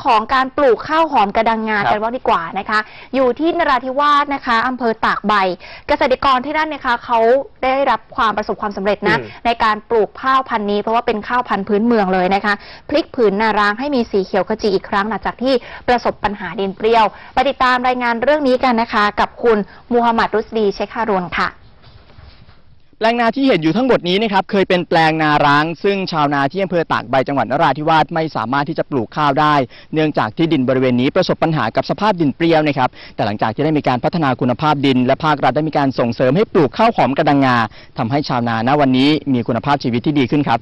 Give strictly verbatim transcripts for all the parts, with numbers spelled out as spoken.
ของการปลูกข้าวหอมกระดังงากันบ้างดีกว่านะคะอยู่ที่นราธิวาสนะคะอำเภอตากใบเกษตรกรที่นั่นนะคะเขาได้รับความประสบความสำเร็จนะในการปลูกข้าวพันธุ์นี้เพราะว่าเป็นข้าวพันธุ์พื้นเมืองเลยนะคะพลิกผืนนาร้างให้มีสีเขียวขจีอีกครั้งหลังจากที่ประสบปัญหาดินเปรี้ยวไปติดตามรายงานเรื่องนี้กันนะคะกับคุณมูฮัมหมัดรุสดีเชคฮารุนค่ะแปลงนาที่เห็นอยู่ทั้งหมดนี้นะครับเคยเป็นแปลงนาร้างซึ่งชาวนาที่อำเภอตากใบจังหวัดนราธิวาสไม่สามารถที่จะปลูกข้าวได้เนื่องจากที่ดินบริเวณนี้ประสบปัญหากับสภาพดินเปรี้ยวนะครับแต่หลังจากที่ได้มีการพัฒนาคุณภาพดินและภาครัฐได้มีการส่งเสริมให้ปลูกข้าวหอมกระดังงาทำให้ชาวนาณวันนี้มีคุณภาพชีวิตที่ดีขึ้นครับ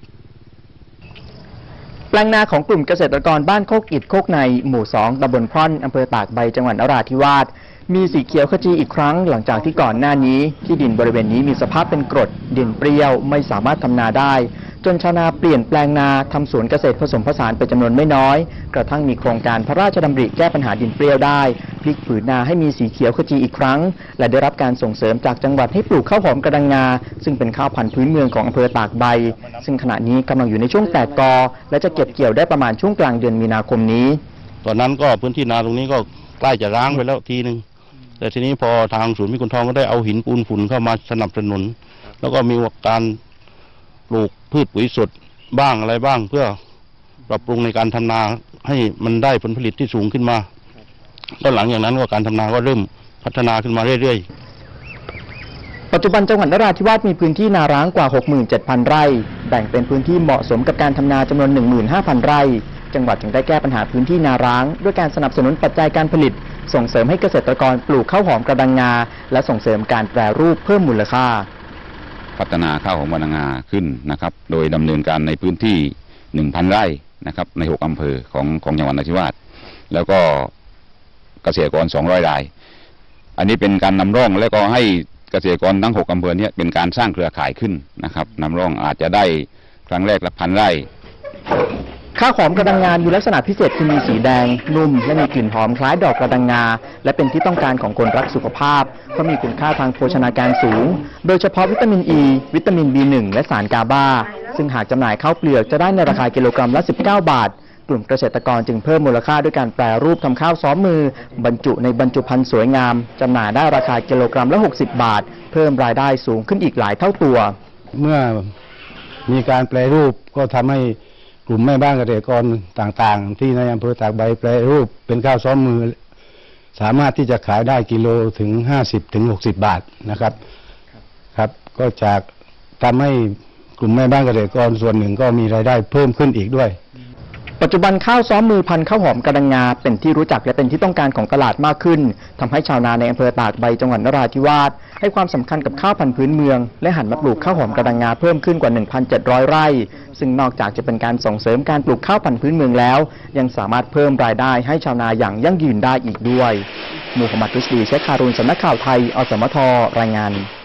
แปลงนาของกลุ่มเกษตรกรบ้านโคกอิฐโคกในหมู่สองตำบลพร่อนอำเภอตากใบจังหวัดนราธิวาสมีสีเขียวขจีอีกครั้งหลังจากที่ก่อนหน้านี้ที่ดินบริเวณนี้มีสภาพเป็นกรดดินเปรี้ยวไม่สามารถทำนาได้จนชาวนาเปลี่ยนแปลงนาทำสวนเกษตรผสมผสานเป็นจำนวนไม่น้อยกระทั่งมีโครงการพระราชดำริแก้ปัญหาดินเปรี้ยวได้พลิกผืนนาให้มีสีเขียวขจีอีกครั้งและได้รับการส่งเสริมจากจังหวัดให้ปลูกข้าวหอมกระดังงาซึ่งเป็นข้าวพันธุ์พื้นเมืองของอำเภอตากใบซึ่งขณะนี้กำลังอยู่ในช่วงแตกกอและจะเก็บเกี่ยวได้ประมาณช่วงกลางเดือนมีนาคมนี้ตอนนั้นก็พื้นที่นาตรงนี้ก็ใกล้จะร้างไปแล้วทีนึงแต่ทีนี้พอทางศูนย์พิกุลทองก็ได้เอาหินปูนฝุ่นเข้ามาสนับสนุนแล้วก็มีการปลูกพืชปุ๋ยสดบ้างอะไรบ้างเพื่อปรับปรุงในการทำนาให้มันได้ผลผลิตที่สูงขึ้นมาก็หลังจากนั้นก็การทำนาก็เริ่มพัฒนาขึ้นมาเรื่อยๆปัจจุบันจังหวัดนราธิวาสมีพื้นที่นาร้างกว่า หกหมื่นเจ็ดพัน ไร่แบ่งเป็นพื้นที่เหมาะสมกับการทำนาจำนวน หนึ่งหมื่นห้าพัน ไร่จังหวัดจึงได้แก้ปัญหาพื้นที่นาร้างด้วยการสนับสนุนปัจจัยการผลิตส่งเสริมให้เกษตรกรปลูกข้าวหอมกระดังงาและส่งเสริมการแปรรูปเพิ่มมูลค่าพัฒนาข้าวหอมกระดังงาขึ้นนะครับโดยดำเนินการในพื้นที่ หนึ่งพัน ไร่นะครับในหกอำเภอของของจังหวัดนราธิวาสแล้วก็เกษตรกรสองร้อยรายอันนี้เป็นการนำร่องและก็ให้เกษตรกรทั้งหกอำเภอนี้เป็นการสร้างเครือข่ายขึ้นนะครับนำร่องอาจจะได้ครั้งแรกละพันไร่ข้าวหอมกระดังงามีลักษณะพิเศษคือมีสีแดงนุ่มและมีกลิ่นหอมคล้ายดอกกระดังงาและเป็นที่ต้องการของคนรักสุขภาพเพราะมีคุณค่าทางโภชนาการสูงโดยเฉพาะวิตามินอ e, ีวิตามิน บี หนึ่ง และสารกาบาซึ่งหากจำหน่ายข้าวเปลือกจะได้ในราคากิโลกรัมละสิบเก้าบาทกลุ่มเกษตรกรจึงเพิ่มมูลค่าด้วยการแปรรูปทำข้าวซ้อมมือบรรจุในบรรจุภัณฑ์สวยงามจำหน่ายได้ราคากิโลกรัมละหกสิบบาทเพิ่มรายได้สูงขึ้นอีกหลายเท่าตัวเมื่อมีการแปรรูปก็ทำให้กลุ่มแม่บ้านเกษตรกรต่างๆที่ในอำเภอตากใบแปรรูปเป็นข้าวซ้อมมือสามารถที่จะขายได้กิโลถึงห้าสิบถึงหกสิบบาทนะครับครับก็จากทำให้กลุ่มแม่บ้านเกษตรกรส่วนหนึ่งก็มีรายได้เพิ่มขึ้นอีกด้วยปัจจุบันข้าวซ้อมมือพันธุ์ข้าวหอมกระดังงาเป็นที่รู้จักและเป็นที่ต้องการของตลาดมากขึ้นทำให้ชาวนาในอำเภอตากใบจังหวัดนราธิวาสให้ความสำคัญกับข้าวพันธุ์พื้นเมืองและหันมาปลูกข้าวหอมกระดังงาเพิ่มขึ้นกว่า หนึ่งพันเจ็ดร้อย ไร่ซึ่งนอกจากจะเป็นการส่งเสริมการปลูกข้าวพันธุ์พื้นเมืองแล้วยังสามารถเพิ่มรายได้ให้ชาวนาอย่างยั่งยืนได้อีกด้วยมูฮัมหมัด รุชดี เชคฮารุน สำนักข่าวไทย อสมท รายงาน